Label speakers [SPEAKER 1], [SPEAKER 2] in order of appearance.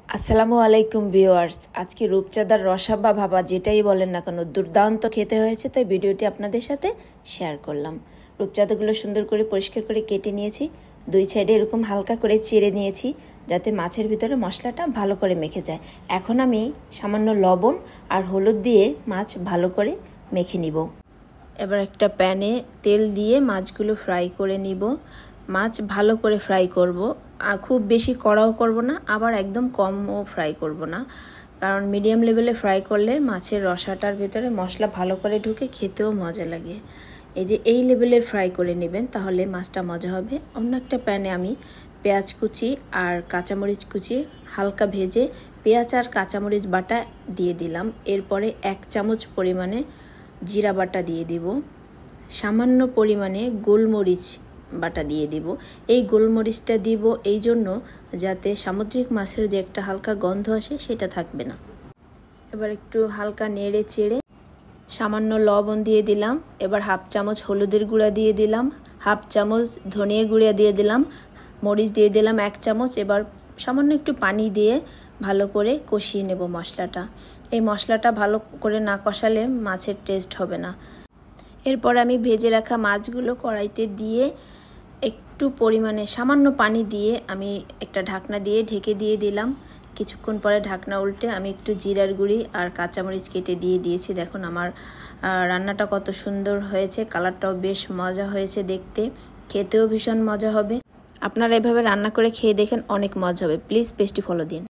[SPEAKER 1] আসসালামু আলাইকুম ভিউয়ার্স। আজকে রূপচাঁদার রসাব্বা ভাবা যেটাই বলেন না কেন দুর্দান্ত খেতে হয়েছে, তাই ভিডিওটি আপনাদের সাথে শেয়ার করলাম। রূপচাঁদাগুলো সুন্দর করে পরিষ্কার করে কেটে নিয়েছি, দুই সাইডে এরকম হালকা করে চিড়ে নিয়েছি যাতে মাছের ভিতরে মশলাটা ভালো করে মেখে যায়। এখন আমি সামান্য লবণ আর হলুদ দিয়ে মাছ ভালো করে মেখে নিব। এবার একটা প্যানে তেল দিয়ে মাছগুলো ফ্রাই করে নিব। মাছ ভালো করে ফ্রাই করব, খুব বেশি কড়াও করব না, আবার একদম কমও ফ্রাই করব না, কারণ মিডিয়াম লেভেলে ফ্রাই করলে মাছের রসাটার ভিতরে মশলা ভালো করে ঢুকে খেতেও মজা লাগে। এই লেভেলের ফ্রাই করে নেবেন, তাহলে মাছটা মজা হবে। অন্য একটা প্যানে আমি পেঁয়াজ কুচি আর কাঁচামরিচ কুচি হালকা ভেজে পেঁয়াজ আর কাঁচামরিচ বাটা দিয়ে দিলাম। এরপরে 1 চামচ পরিমাণে জিরা বাটা দিয়ে দিব, সামান্য পরিমাণে গোলমরিচ বাটা দিয়ে দিব। এই গোলমরিচটা দিব এই জন্য যাতে সামুদ্রিক মাছের যে একটা হালকা গন্ধ আসে সেটা থাকবে না। এবার একটু হালকা নেড়ে চেড়ে সামান্য লবণ দিয়ে দিলাম। এবার 1/2 চামচ হলুদের গুঁড়া দিয়ে দিলাম, 1/2 চামচ ধনিয়া গুঁড়া দিয়ে দিলাম, মরিচ দিয়ে দিলাম 1 চামচ। এবার সামান্য একটু পানি দিয়ে ভালো করে কষিয়ে নেব মশলাটা। এই মশলাটা ভালো করে না কষালে মাছের টেস্ট হবে না। এরপর আমি ভেজে রাখা মাছগুলো কড়াইতে দিয়ে একটু পরিমাণে সামান্য পানি দিয়ে আমি একটা ঢাকনা দিয়ে ঢেকে দিয়ে দিলাম। কিছুক্ষণ পরে ঢাকনা উল্টে আমি একটু জিরার গুঁড়ি আর কাঁচামরিচ কেটে দিয়ে দিয়েছি। দেখুন আমার রান্নাটা কত সুন্দর হয়েছে, কালারটাও বেশ মজা হয়েছে দেখতে, খেতেও ভীষণ মজা হবে। আপনারা এভাবে রান্না করে খেয়ে দেখেন, অনেক মজা হবে। প্লিজ পেজটি ফলো দিন।